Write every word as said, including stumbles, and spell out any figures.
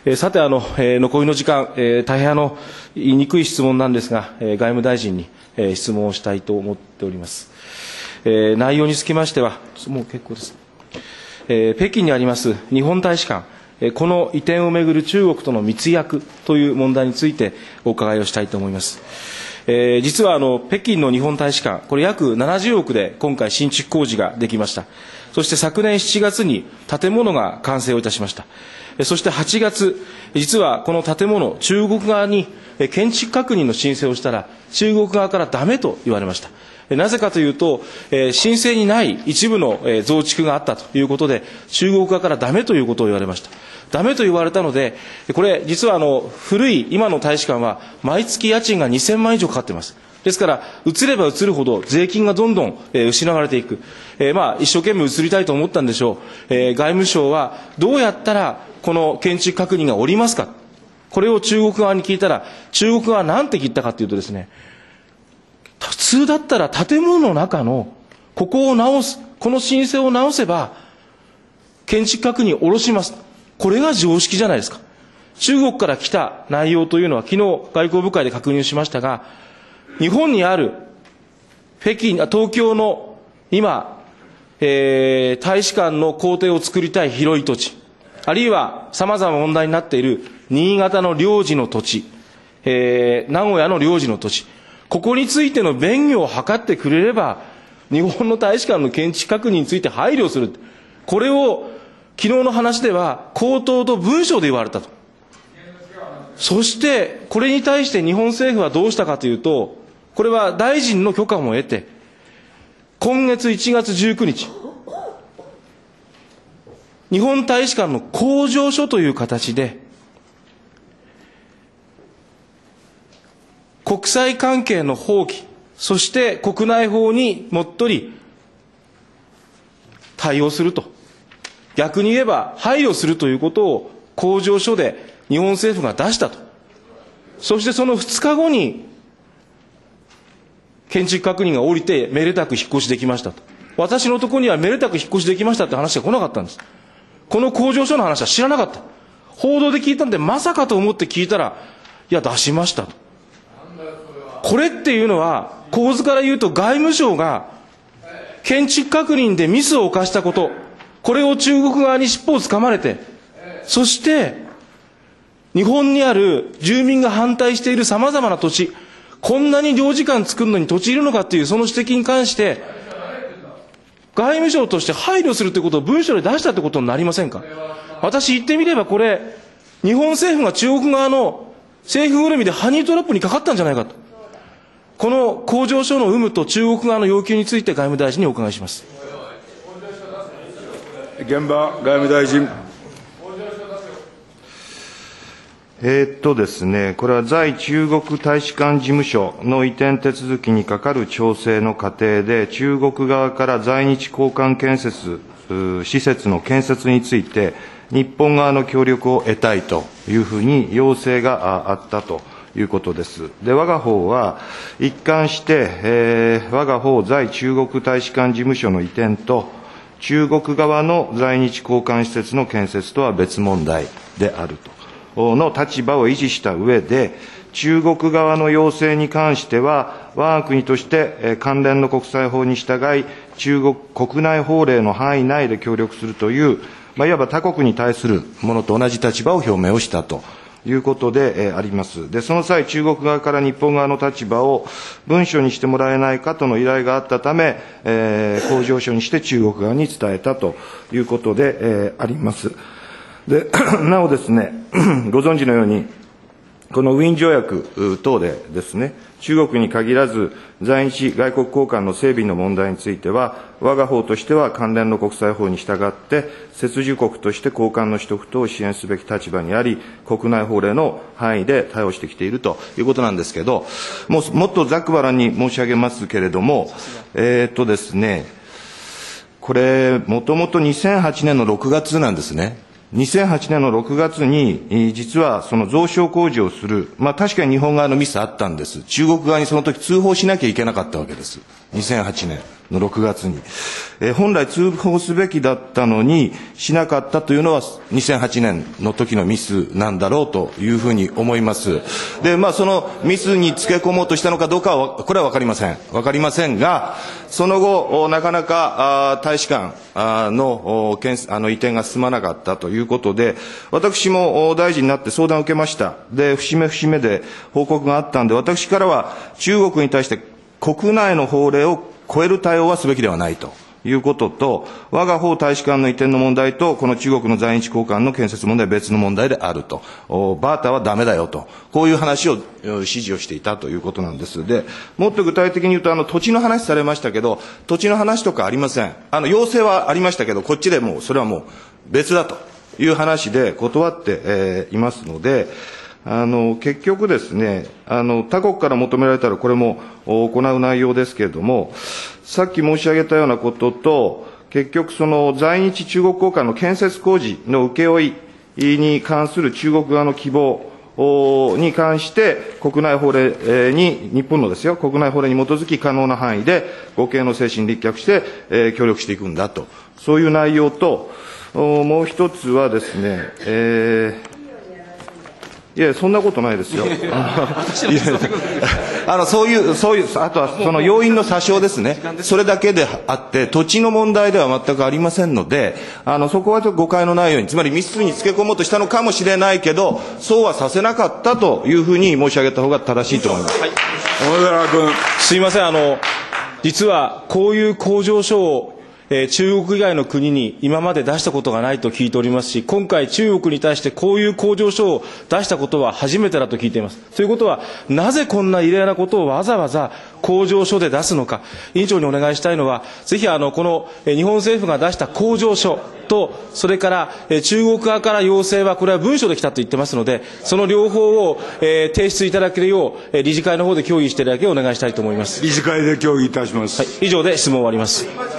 さて、あの、残りの時間、大変あの、言いにくい質問なんですが、外務大臣に質問をしたいと思っております。内容につきましては、もう結構です。北京にあります日本大使館、この移転をめぐる中国との密約という問題についてお伺いをしたいと思います。実はあの、北京の日本大使館、これ約ななじゅうおくで今回新築工事ができました。そして昨年しちがつに建物が完成をいたしました。そしてはちがつ、実はこの建物、中国側に建築確認の申請をしたら、中国側からダメと言われました。なぜかというと、申請にない一部の増築があったということで、中国側からダメということを言われました。ダメと言われたので、これ実はあの古い今の大使館は毎月家賃がにせんまん以上かかっています。ですから、移れば移るほど税金がどんどん失われていく。えー、まあ、一生懸命移りたいと思ったんでしょう。えー、外務省はどうやったらこの建築確認が下りますか。これを中国側に聞いたら、中国側は何て言ったかというとですね、普通だったら建物の中のここを直す、この申請を直せば、建築確認を下ろします。これが常識じゃないですか。中国から来た内容というのは、昨日外交部会で確認しましたが、日本にある北京、東京の今、えー、大使館の公邸を作りたい広い土地、あるいは様々問題になっている新潟の領事の土地、えー、名古屋の領事の土地、ここについての便宜を図ってくれれば、日本の大使館の建築確認について配慮する。これを昨日の話では口頭と文書で言われたと。そして、これに対して日本政府はどうしたかというと、これは大臣の許可も得て、今月いちがつじゅうくにち、日本大使館の公上書という形で、国際関係の放棄、そして国内法にもっとり対応すると。逆に言えば配慮するということを公上書で日本政府が出したと。そしてそのふつかごに建築確認が下りてめでたく引っ越しできましたと。私のところにはめでたく引っ越しできましたって話が来なかったんです。この公上書の話は知らなかった。報道で聞いたんでまさかと思って聞いたら、いや出しましたと。これっていうのは構図から言うと外務省が建築確認でミスを犯したこと、これを中国側に尻尾をつかまれて、そして日本にある住民が反対している様々な土地、こんなに領事館作るのに土地いるのかっていうその指摘に関して、外務省として配慮するということを文書で出したということになりませんか。私言ってみればこれ、日本政府が中国側の政府ぐるみでハニートラップにかかったんじゃないかと。この公上書の有無と中国側の要求について外務大臣にお伺いします。 玄葉外務大臣。 えーっとですね、これは在中国大使館事務所の移転手続きにかかる調整の過程で、中国側から在日交換建設施設の建設について、日本側の協力を得たいというふうに要請があったということです。で、我が方は一貫して、えー、我が方在中国大使館事務所の移転と、中国側の在日交換施設の建設とは別問題であると。の立場を維持した上で、中国側の要請に関しては、我が国として関連の国際法に従い、中国国内法令の範囲内で協力するという、まあ、いわば他国に対するものと同じ立場を表明をしたということであります。で、その際、中国側から日本側の立場を文書にしてもらえないかとの依頼があったため、えー、公上書にして中国側に伝えたということで、えー、あります。で、なおですね、ご存知のように、このウィーン条約等でですね、中国に限らず、在日外国交換の整備の問題については、我が方としては関連の国際法に従って、接受国として交換の取得等を支援すべき立場にあり、国内法令の範囲で対応してきているということなんですけど、もうもっとざっくばらんに申し上げますけれども、えー、っとですね、これ、もともとにせんはちねんのろくがつなんですね。にせんはちねんのろくがつに、実はその増床工事をする、まあ確かに日本側のミスあったんです。中国側にその時通報しなきゃいけなかったわけです。にせんはちねん。 のろくがつに。えー、本来通報すべきだったのにしなかったというのはにせんはちねんの時のミスなんだろうというふうに思います。で、まあそのミスにつけ込もうとしたのかどうかはこれはわかりません。わかりませんが、その後なかなかあ大使館あのあの移転が進まなかったということで、私も大臣になって相談を受けました。で、節目節目で報告があったんで、私からは中国に対して国内の法令を超える対応はすべきではないということと、我が方大使館の移転の問題と、この中国の在日公館の建設問題は別の問題であると。バーターはダメだよと。こういう話を、指示をしていたということなんです。で、もっと具体的に言うと、あの、土地の話されましたけど、土地の話とかありません。あの、要請はありましたけど、こっちでもう、それはもう別だという話で断って、えー、いますので、あの、結局ですね、あの、他国から求められたらこれも行う内容ですけれども、さっき申し上げたようなことと、結局その在日中国公館の建設工事の請負に関する中国側の希望に関して、国内法令に、日本のですよ、国内法令に基づき可能な範囲で、互恵の精神に立脚して、えー、協力していくんだと。そういう内容と、もう一つはですね、えーいや、そんなことないですよ。あの、そういう、そういう、あとはその要因の詐称ですね。それだけであって、土地の問題では全くありませんので、あの、そこはちょっと誤解のないように、つまりミスにつけ込もうとしたのかもしれないけど、そうはさせなかったというふうに申し上げた方が正しいと思います。はい。 小野寺君。 すいません、あの、実はこういう工場書をえー、中国以外の国に今まで出したことがないと聞いておりますし、今回中国に対してこういう工場書を出したことは初めてだと聞いています。ということは、なぜこんな異例なことをわざわざ工場書で出すのか、委員長にお願いしたいのは、ぜひあの、この日本政府が出した工場書と、それから中国側から要請は、これは文書で来たと言ってますので、その両方を、えー、提出いただけるよう、理事会の方で協議していただけをお願いしたいと思います。 理事会で協議いたします。 はい、以上で質問を終わります。